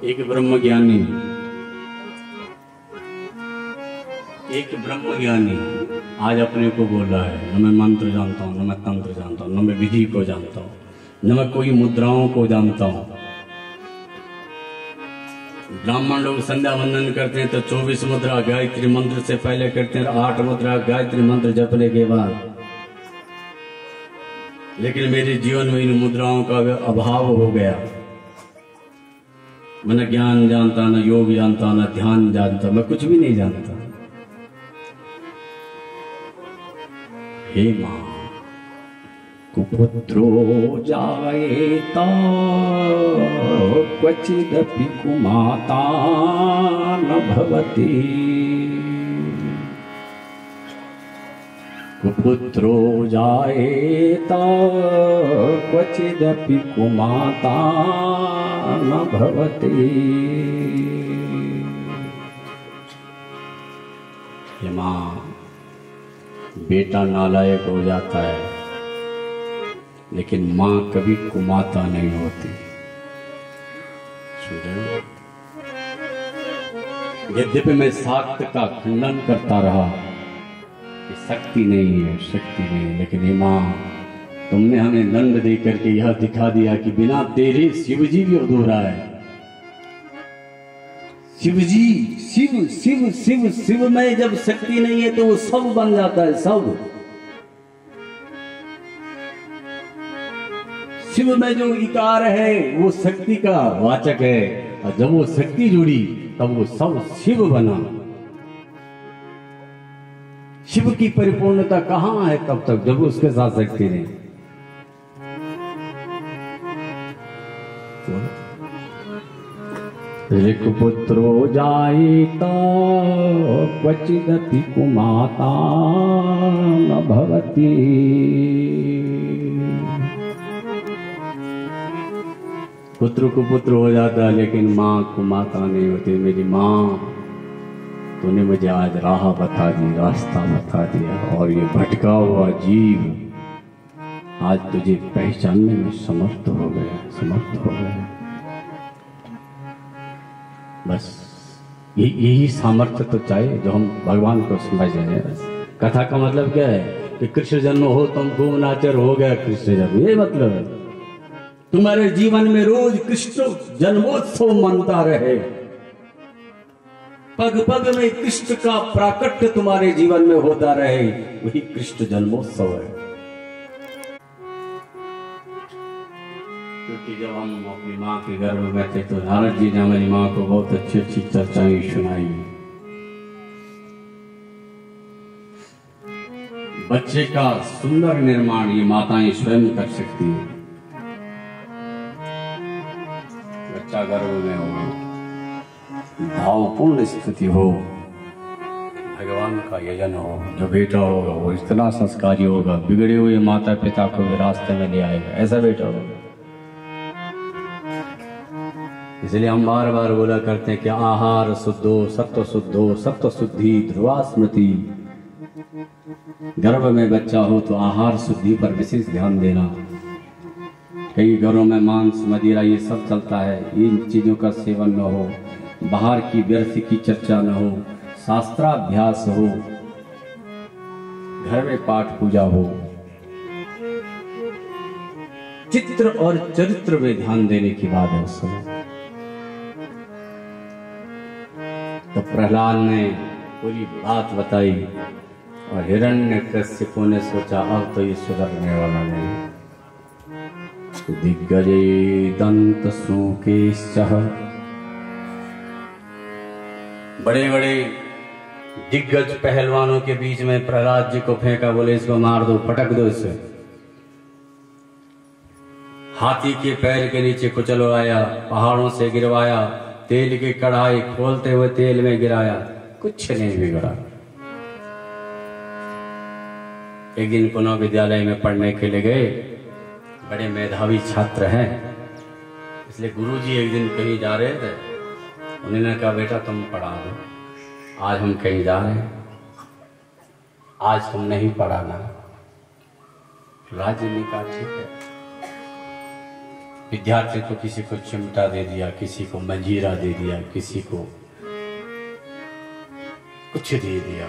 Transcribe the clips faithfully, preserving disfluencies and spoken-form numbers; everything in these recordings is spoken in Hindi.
एक ब्रह्म ज्ञानी एक ब्रह्म ज्ञानी आज अपने को बोल रहा है, न मैं मंत्र जानता हूँ, न मैं तंत्र जानता हूँ, न मैं विधि को जानता हूँ, न मैं कोई मुद्राओं को जानता हूँ। ब्राह्मण लोग संध्या वंदन करते हैं तो चौबीस मुद्रा गायत्री मंत्र से पहले करते हैं, आठ मुद्रा गायत्री मंत्र जपने के बाद। लेकिन मेरे जीवन में इन मुद्राओं का अभाव हो गया। मैं न ज्ञान जानता, न योग जानता, न ध्यान जानता, मैं कुछ भी नहीं जानता। हे मां, कुपुत्रो जायेता क्वचिदपि कुमाता न भवति। कुपुत्रो जायेता क्वचिदपि कुमाता न भवति। हे मां, बेटा नालायक हो जाता है लेकिन मां कभी कुमाता नहीं होती। यद्यपि मैं शाक्त का खंडन करता रहा कि शक्ति नहीं है, शक्ति नहीं है, लेकिन हे मां, तुमने हमें दंड दे करके यह दिखा दिया कि बिना तेरे शिवजी भी अधूरा है। शिवजी, शिव शिव शिव शिव में जब शक्ति नहीं है तो वो सब बन जाता है, सब। शिव में जो इकार है वो शक्ति का वाचक है, और जब वो शक्ति जुड़ी तब वो सब शिव बना। शिव की परिपूर्णता कहां है तब तक जब उसके साथ शक्ति नहीं। ऋक्पुत्रो जायेता क्वचिदपि कुमाता न भवति। पुत्र को पुत्र हो जाता है लेकिन मां को माता नहीं होती। मेरी मां, तूने मुझे आज राह बता दी, रास्ता बता दिया, और ये भटका हुआ जीव आज तुझे पहचानने में समर्थ हो गया, समर्थ हो गया। बस यही सामर्थ्य तो चाहिए जो हम भगवान को समझ जाए। कथा का मतलब क्या है कि कृष्ण जन्म हो तुम खूब नाचर, हो गया कृष्ण जन्म, ये मतलब है। तुम्हारे जीवन में रोज कृष्ण जन्मोत्सव मनता रहे, पग पग में कृष्ण का प्राकट्य तुम्हारे जीवन में होता रहे, वही कृष्ण जन्मोत्सव है। क्योंकि जब हम अपनी माँ के गर्भ में थे तो नारद जी ने हमारी माँ को बहुत अच्छी अच्छी चर्चाएं सुनाई। बच्चे का सुंदर निर्माण ये माताएं स्वयं कर सकती हैं। बच्चा गर्भ में हो, भावपूर्ण स्थिति हो, भगवान का यजन हो, जो बेटा होगा वो इतना संस्कारी होगा, बिगड़े हुए माता पिता को भी रास्ते में ले आएगा, ऐसा बेटा होगा। इसलिए हम बार बार बोला करते हैं कि आहार शुद्धो सत्व शुद्धो सत्व शुद्धि ध्रुवा स्मृति। गर्भ में बच्चा हो तो आहार शुद्धि पर विशेष ध्यान देना। कई घरों में मांस मदिरा ये सब चलता है, इन चीजों का सेवन न हो, बाहर की व्यर्थ की चर्चा न हो, शास्त्राभ्यास हो, घर में पाठ पूजा हो, चित्र और चरित्र में ध्यान देने की बात है उस समय। तो प्रहलाद ने पूरी बात बताई और हिरण्यकश्यप ने सोचा अब तो ये सुधरने वाला नहीं। दिग्गजे दंत सूकेशः, बड़े बड़े दिग्गज पहलवानों के बीच में प्रहलाद जी को फेंका, बोले इसको मार दो, पटक दो इसे। हाथी के पैर के नीचे कुचलवाया, पहाड़ों से गिरवाया, तेल की कढ़ाई खोलते हुए तेल में गिराया, कुछ नहीं बिगड़ा। एक दिन पुनः विद्यालय में पढ़ने के लिए गए, बड़े मेधावी छात्र हैं, इसलिए गुरुजी एक दिन कहीं जा रहे थे, उन्होंने कहा बेटा तुम पढ़ा दो, आज हम कहीं जा रहे हैं, आज तुम नहीं पढ़ाना। राजी ने कहा ठीक है। विद्यार्थी को किसी को चिमटा दे दिया, किसी को मंजीरा दे दिया, किसी को कुछ दे दिया।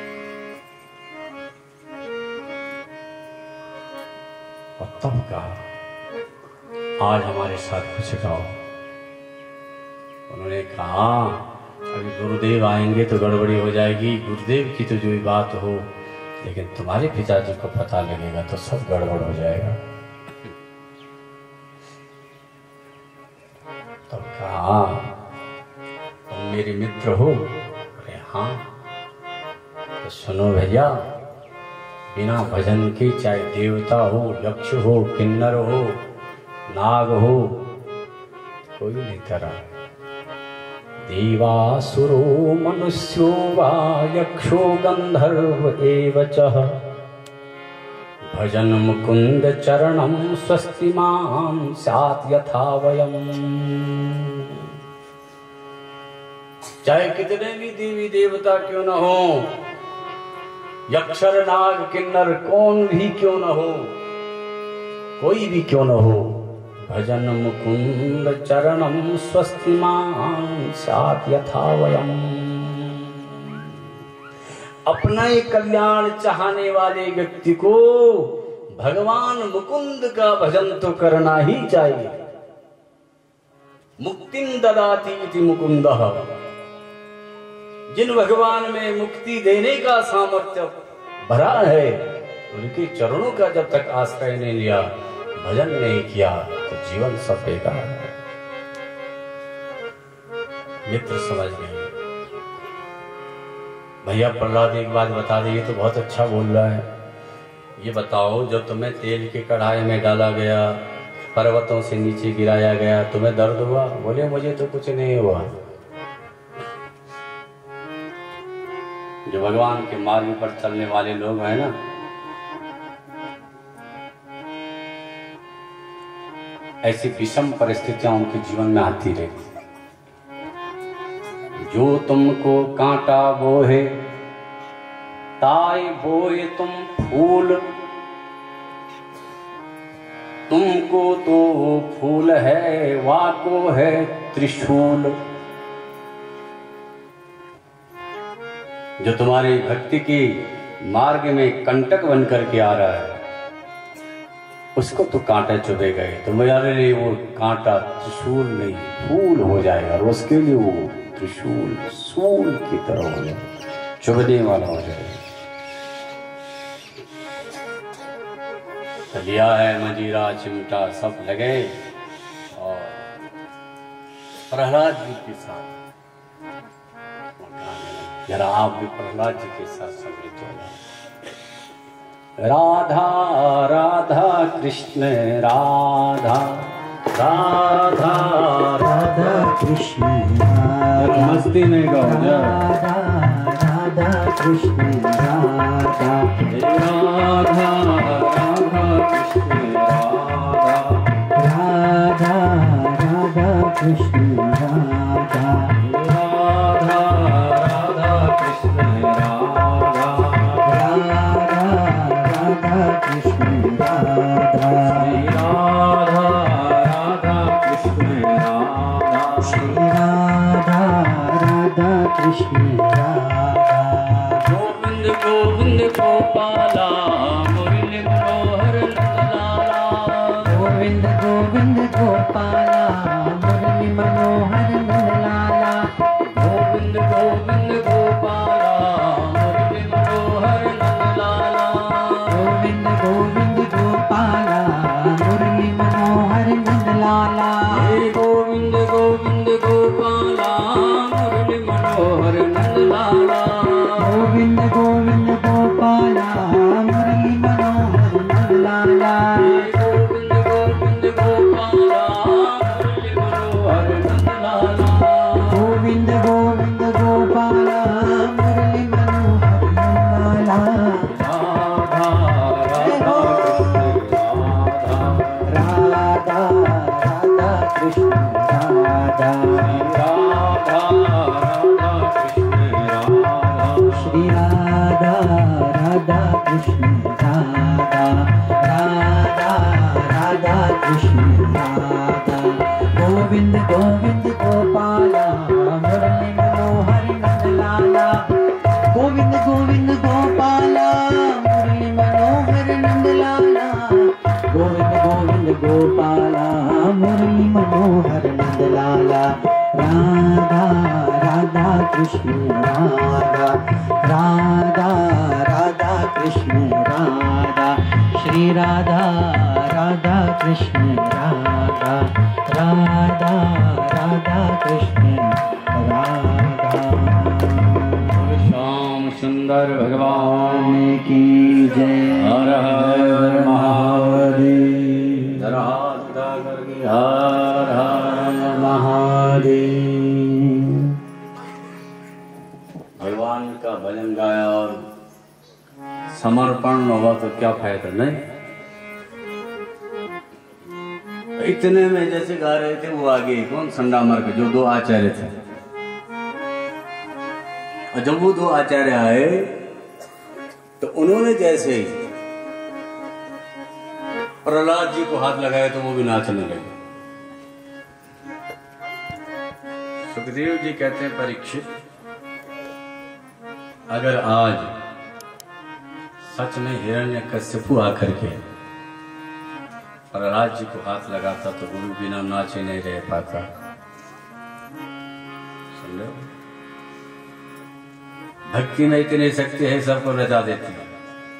और तब कहा आज हमारे साथ कुछ गाओ। उन्होंने कहा अभी गुरुदेव आएंगे तो गड़बड़ी हो जाएगी, गुरुदेव की तो जो बात हो, लेकिन तुम्हारे पिताजी को पता लगेगा तो सब गड़बड़ हो जाएगा। तब कहा तुम मेरे मित्र हो? अरे हाँ। तो सुनो भैया, बिना भजन के चाहे देवता हो, यक्ष हो, किन्नर हो, नाग हो, कोई नहीं करा। देवासुरो मनुष्यो वा यक्षो गंधर्व एव च भजन मुकुंद चरणम स्वस्ति मां स्यात् यथा वयम्। चाहे कितने भी देवी देवता क्यों न हो, यक्षर नाग किन्नर कौन भी क्यों न हो, कोई भी क्यों न हो, भजन मुकुंद चरणम स्वस्ति मां स्यात् यथा वयम्। अपना ही कल्याण चाहने वाले व्यक्ति को भगवान मुकुंद का भजन तो करना ही चाहिए। मुक्तिं ददाति इति मुकुंदः। जिन भगवान में मुक्ति देने का सामर्थ्य भरा है, उनके चरणों का जब तक आश्रय नहीं लिया, भजन नहीं किया, तो जीवन सब बेकार है। मित्र समझ गए। भैया प्रहलाद एक बात बता दे, ये तो बहुत अच्छा बोल रहा है। ये बताओ, जब तुम्हें तेल की कढ़ाई में डाला गया, पर्वतों से नीचे गिराया गया, तुम्हें दर्द हुआ? बोले मुझे तो कुछ नहीं हुआ। जो भगवान के मार्ग पर चलने वाले लोग हैं ना, ऐसी विषम परिस्थितियां उनके जीवन में आती रहती। जो तुमको कांटा बोहे ताई बोए तुम फूल, तुमको तो वो फूल है, वाको है त्रिशूल। जो तुम्हारी भक्ति की मार्ग में कंटक बन करके आ रहा है, उसको तो कांटा चुभेगा ही। तुम्हारे लिए वो कांटा त्रिशूल नहीं, फूल हो जाएगा, और उसके लिए वो त्रिशूल सूल की तरह हो जाए, चुभने वाला हो जाएगा। लिया है मंजीरा चिमटा सब लगे, और प्रहलाद जी के साथ जरा आप भी प्रहलाद जी के साथ सम्मिलित हो जाए। राधा राधा कृष्ण राधा राधा राधा कृष्ण मस्ती में गाओ। राधा राधा कृष्ण राधा राधा राधा कृष्ण राधा राधा राधा कृष्ण राधा राधा राधा कृष्ण राधा राधा कृष्ण राधा श्री राधा राधा कृष्ण राधा श्री राधा राधा कृष्ण राधा। गोविंद गोविंद गोपाला मुरली मनोहर नंदलाला, गोविंद गोविंद गोपाला मुरली मनोहर नंदलाला, गोविंद गोविंद गोपाला मुरली मनोहर नंदलाला, गोविंद गोविंद गोपाला मुरली मनोहर नंदलाला, गोविंद गोविंद गोपाला मुरली मनोहर नंदलाला, गोविंद गोविंद गोपाला मुरली मनोहर नंदलाला, गोविंद गोविंद गोपाला मुरली मनोहर नंदलाला। कृष्ण राधा, श्री राधा राधा कृष्ण राधा, राधा राधा कृष्ण राधा। श्याम सुंदर भगवान की जय। हर हर महादेव। हर हर महादेव। भगवान का भजन गाया और समर्पण हुआ तो क्या फायदा, नहीं? इतने में जैसे गा रहे थे वो आगे कौन संडामर के जो दो आचार्य थे, और जब वो दो आचार्य आए तो उन्होंने जैसे ही प्रहलाद जी को हाथ लगाया तो वो भी नाचने लगे। सुखदेव जी कहते हैं परीक्षित, अगर आज सच में हिरण्यकश्यपु आकर के प्रहलाद जी को हाथ लगाता तो वो भी बिना नाचे नहीं रह पाता। समझो, भक्ति में इतनी शक्ति है, सबको रचा देती है।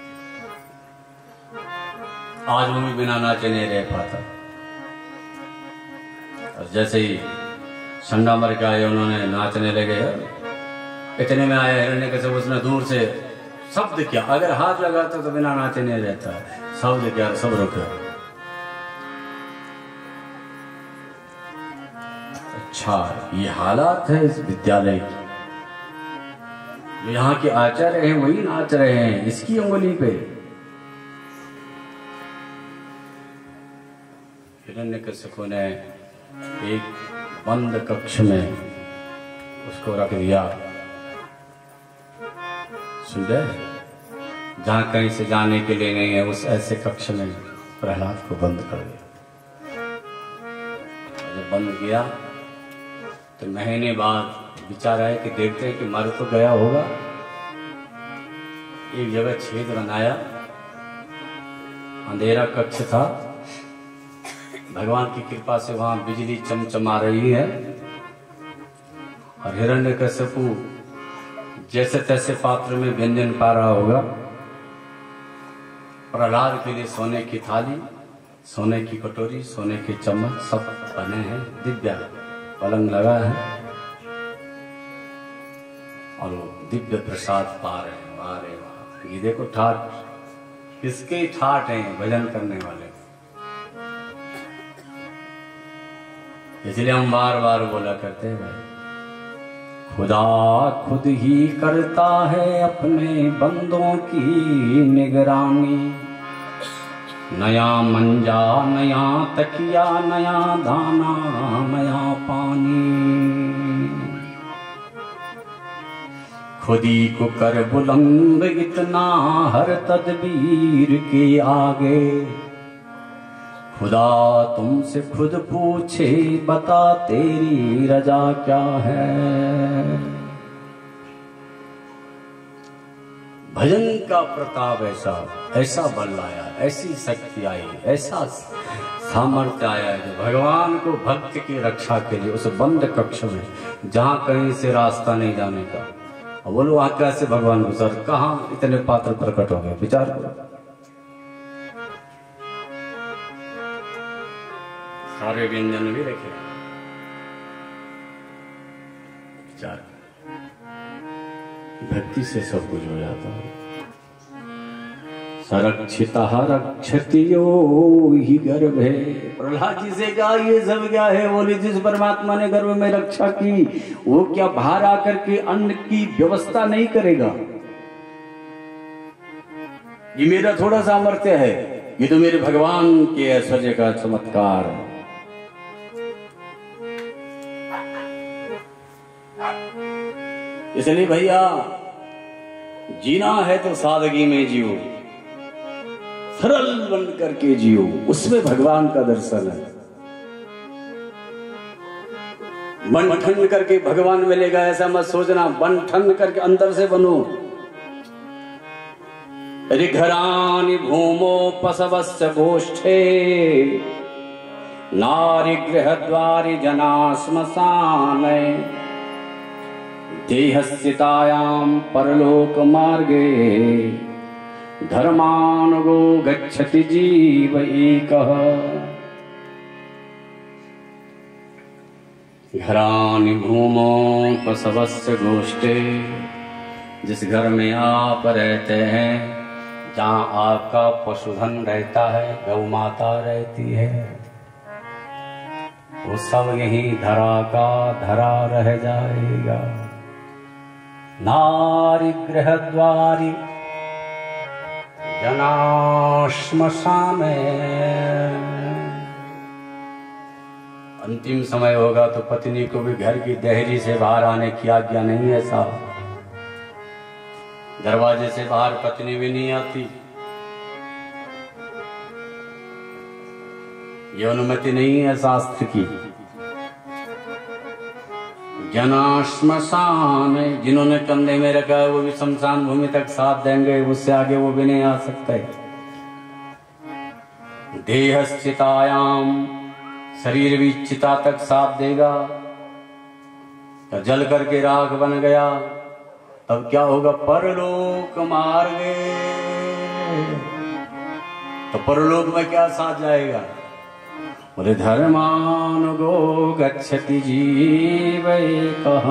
आज वो भी बिना नाचे नहीं रह पाता। और जैसे ही संडामर के आए उन्होंने नाचने लगे, इतने में आया हिरण्यकश्यप, उसने दूर से शब्द किया, अगर हाथ लगाता तो बिना नाचे नहीं रहता। शब्द क्या, सब रुके। अच्छा, ये हालात है इस विद्यालय की। जो यहाँ के आचार्य हैं वही नाच रहे हैं इसकी उंगली पे। हिरण्यकश्यप ने एक बंद कक्ष में उसको रख दिया, सुन रहे, जहां कहीं से जाने के लिए नहीं है, उस ऐसे कक्ष में प्रहलाद को बंद कर दिया। जब बंद किया तो महीने बाद विचार आया कि देखते हैं कि मर तो गया होगा। एक जगह छेद बनाया, अंधेरा कक्ष था, भगवान की कृपा से वहां बिजली चमचमा रही है, और हिरण्यकश्यपु जैसे तैसे पात्र में व्यंजन पा रहा होगा। प्रहलाद के लिए सोने की थाली, सोने की कटोरी, सोने के चम्मच सब बने हैं, दिव्य पलंग लगा है, और वो दिव्य प्रसाद पा रहे हैं। वाह रे वाह, ये देखो ठाट, किसके ठाट हैं भजन करने वाले। इसलिए हम बार बार बोला करते हैं भाई, खुदा खुद ही करता है अपने बंदों की निगरानी। नया मंजा, नया तकिया, नया दाना, नया पानी, खुदी को कर बुलंद इतना हर तदबीर के आगे। खुदा तुमसे खुद पूछे, बता तेरी रजा क्या है। भजन का प्रताप ऐसा ऐसा बल आया, ऐसी शक्ति आई, ऐसा सामर्थ्य आया है जो भगवान को भक्त की रक्षा के लिए उस बंद कक्ष में, जहां कहीं से रास्ता नहीं जाने का, और बोलो वहां कैसे भगवान को सर कहां इतने पात्र प्रकट हो गए, विचार करो। सारे व्यंजन भी रखे, विचार, भक्ति से सब कुछ हो जाता है। सरक्षितः रक्षति यो हि गर्भे। प्रहलाद जी से कहा ये सब क्या है? बोले जिस परमात्मा ने गर्भ में रक्षा की वो क्या बाहर आकर के अन्न की व्यवस्था नहीं करेगा? ये मेरा थोड़ा सामर्थ्य है, ये तो मेरे भगवान के ऐश्वर्य का चमत्कार है। इसलिए भैया जीना है तो सादगी में जियो, सरल बन करके जियो, उसमें भगवान का दर्शन है। बन ठन करके भगवान मिलेगा ऐसा मत सोचना, बन ठन करके अंदर से बनो। ऋघरानि भूमो पशवस्य गोष्ठे, नारी गृहद्वारि जना श्मशाने, देहस्थितायां परलोक मार्गे, धर्मानुगो गच्छति जीव एकः। घरानि भूमो पशवस्य गोष्ठे, जिस घर में आप रहते हैं, जहाँ आपका पशुधन रहता है, गौ माता रहती है, वो सब यही धरा का धरा रह जाएगा। नारी गृह द्वारी जना श्मशाने। अंतिम समय होगा तो पत्नी को भी घर की देहरी से बाहर आने की आज्ञा नहीं है साहब। दरवाजे से बाहर पत्नी भी नहीं आती, ये अनुमति नहीं है शास्त्र की। जना श्मशान, जिन्होंने कंधे में रखा है वो भी शमशान भूमि तक साथ देंगे, उससे आगे वो भी नहीं आ सकते। देहश्चितायाम, शरीर भी चिता तक साथ देगा। तो जल करके राख बन गया तब क्या होगा? परलोक मार्गे, तो परलोक में क्या साथ जाएगा? बोले धर्मानुगो गच्छति जीव एकः।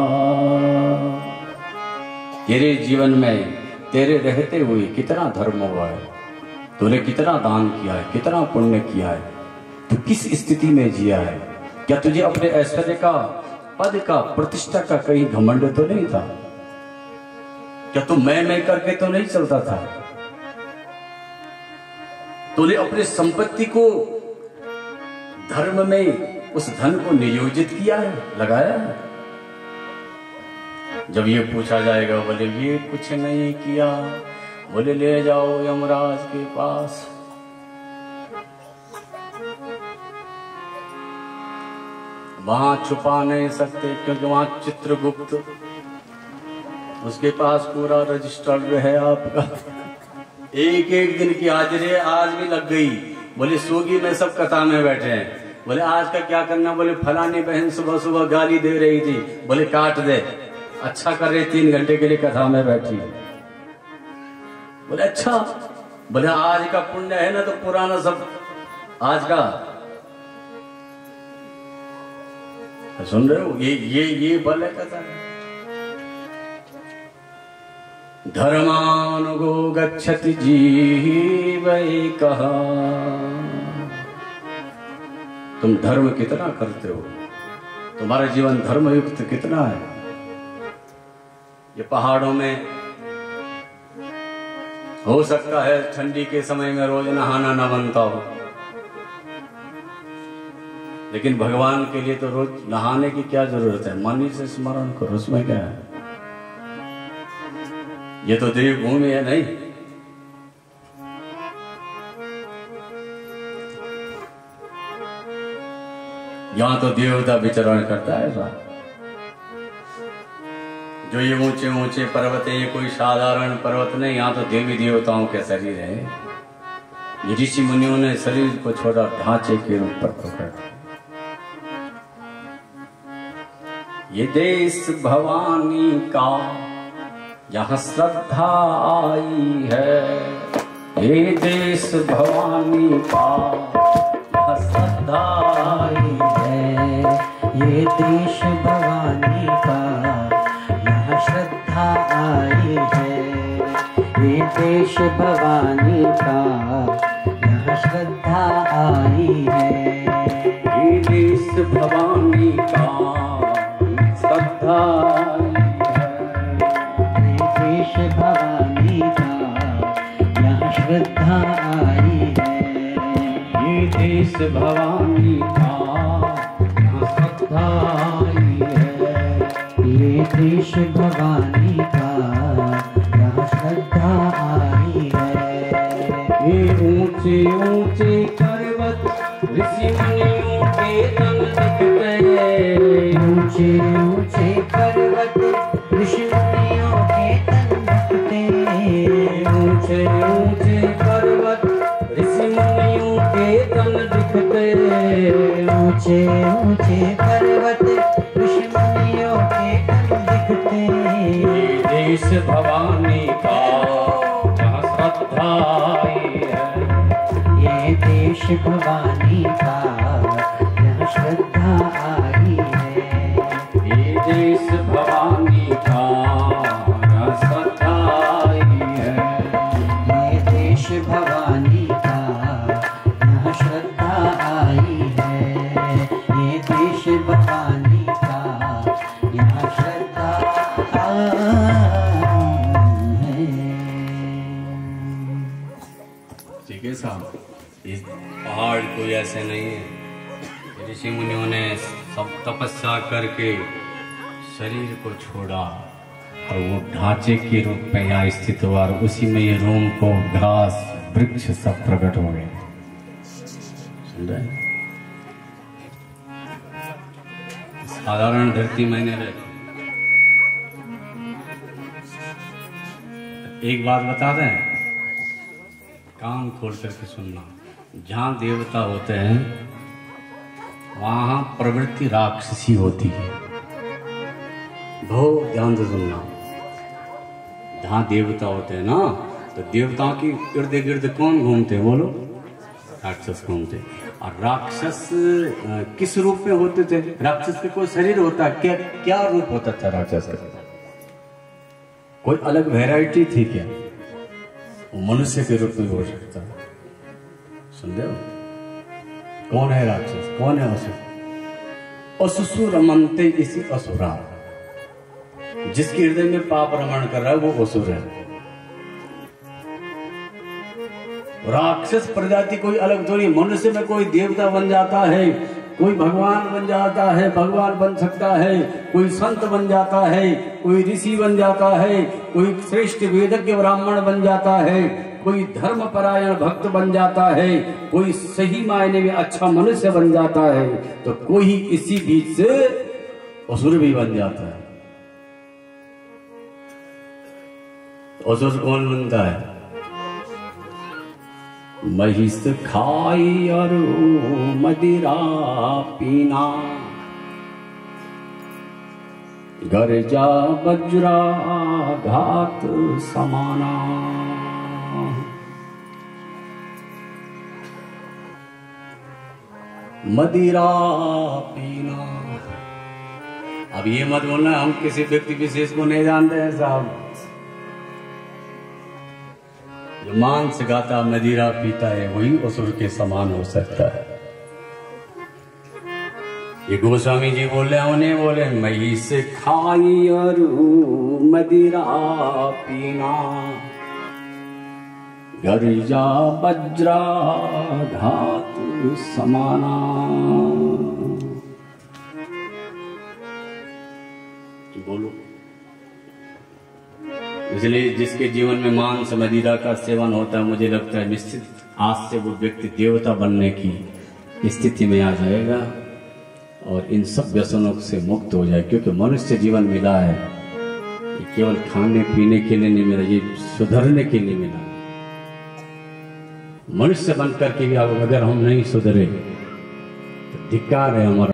तेरे जीवन में तेरे रहते हुए कितना धर्म हुआ है, तूने कितना दान किया है, कितना पुण्य किया है, तू किस स्थिति में जिया है? क्या तुझे अपने ऐश्वर्य का, पद का, प्रतिष्ठा का कहीं घमंड तो नहीं था? क्या तू मैं मैं करके तो नहीं चलता था? तूने अपनी संपत्ति को धर्म में उस धन को नियोजित किया है, लगाया है? जब ये पूछा जाएगा बोले ये कुछ नहीं किया, बोले ले जाओ यमराज के पास। वहां छुपा नहीं सकते क्योंकि वहां चित्रगुप्त, उसके पास पूरा रजिस्टर्ड है आपका। एक एक दिन की हाजिरी आज भी लग गई। बोले सोगी में सब कथा में बैठे हैं। बोले आज का क्या करना? बोले फलानी बहन सुबह सुबह गाली दे रही थी, बोले काट दे। अच्छा कर रही, तीन घंटे के लिए कथा में बैठी। बोले अच्छा, बोले आज का पुण्य है ना तो पुराना सब आज का। सुन रहे हो? ये ये ये बल है कथा। धर्मानुगो गच्छति जीव एकः। तुम धर्म कितना करते हो? तुम्हारा जीवन धर्मयुक्त कितना है? ये पहाड़ों में हो सकता है ठंडी के समय में रोज नहाना न बनता हो, लेकिन भगवान के लिए तो रोज नहाने की क्या जरूरत है? मन ही से स्मरण करो, उसमें क्या है? ये तो देवभूमि है नहीं। यहां तो देवता विचरण करता है साहब। जो ये ऊंचे ऊंचे पर्वत है, ये कोई साधारण पर्वत नहीं, यहाँ तो देवी देवताओं के शरीर है। ये ऋषि मुनियों ने शरीर को छोड़ा ढांचे के रूप पर पकड़ा। ये देश भवानी का यहाँ श्रद्धा आई है, ये देश भवानी का यहाँ श्रद्धा आई है, ये देश भवानी का यहाँ श्रद्धा आई है, ये देश भवानी का यहाँ श्रद्धा आई है, ये देश भवानी का श्रद्धा भवानी का यहाँ श्रद्धा आई है, ये देश भवानी का यहाँ श्रद्धा आई है, ये देश भवानी का यहाँ श्रद्धा आई है। ये ऊंचे ऊंचे पर्वत ऋषि मुनियों के तन दिखते, ऊंचे ऊंचे पर्वत ऋषि मुनियों के ऊंचे ऊंचे पर्वत ऋषि मुनियों के तन दिखते, ऊंचे ऊंचे पर्वत ऋषि मुनियों के तन दिखते, ये देश भवानी का यहाँ श्रद्धा आई है। ये देश भवानी का यहाँ श्रद्धा आई है। ये देश भवानी का यहाँ श्रद्धा आई है। ये देश भवानी का यहाँ श्रद्धा आई है। ये देश भवानी का यहाँ श्रद्धा आई है। ठीक है साहब, इस पहाड़ कोई ऐसे नहीं है। ऋषि मुनियों ने सब तपस्या करके शरीर को छोड़ा और वो ढांचे के रूप में यहाँ स्थित हुआ और उसी में ये रोम को घास वृक्ष सब प्रकट हो गए। सुन रहे हैं? साधारण धरती मैंने रखी। एक बात बता दें, कान खोल करके सुनना। जहाँ देवता होते हैं वहाँ प्रवृत्ति राक्षसी होती है। बहुत ध्यान से सुनना। जहाँ देवता होते हैं ना, तो देवताओं की इर्द गिर्द कौन घूमते हैं बोलो? राक्षस घूमते। और राक्षस किस रूप में होते थे? राक्षस का कोई शरीर होता, क्या क्या रूप होता था राक्षस का? कोई अलग वैरायटी थी क्या? वो मनुष्य के रूप में हो सकता है। सुन रहे हो? कौन है राक्षस? कौन है असुर? असुसुर रमनते इसी असुरा। जिसके हृदय में पाप रमण कर रहा है वो असुर है। राक्षस प्रजाति कोई अलग थोड़ी। मनुष्य में कोई देवता बन जाता है, कोई भगवान बन जाता है, भगवान बन सकता है, कोई संत बन जाता है, कोई ऋषि बन जाता है, कोई श्रेष्ठ वेदज्ञ ब्राह्मण बन जाता है, कोई धर्म परायण भक्त बन जाता है, कोई सही मायने में अच्छा मनुष्य बन जाता है, तो कोई इसी बीच से असुर भी बन जाता है। तो असुर कौन बनता है? महिष खाई और मदिरा पीना, गर्जा वज्रा घात समाना। मदिरा पीना। अब ये मत बोलना हम किसी व्यक्ति विशेष को नहीं जानते हैं साहब। जो मांस खाता मदिरा पीता है वही असुर के समान हो सकता है। ये गोस्वामी जी बोल रहे हैं, उन्हें बोले मई से खाई और मदिरा पीना, गर्जा वज्रा घात समाना। बोलो। इसलिए जिसके जीवन में मांस मदिरा का सेवन होता है, मुझे लगता है निश्चित आज से वो व्यक्ति देवता बनने की स्थिति में आ जाएगा और इन सब व्यसनों से मुक्त हो जाए। क्योंकि मनुष्य जीवन मिला है ये केवल खाने पीने के लिए नहीं मिला, ये सुधरने के लिए मिला। मनुष्य बनकर के भी अगर हम नहीं सुधरे तो धिक्कार है हमारा।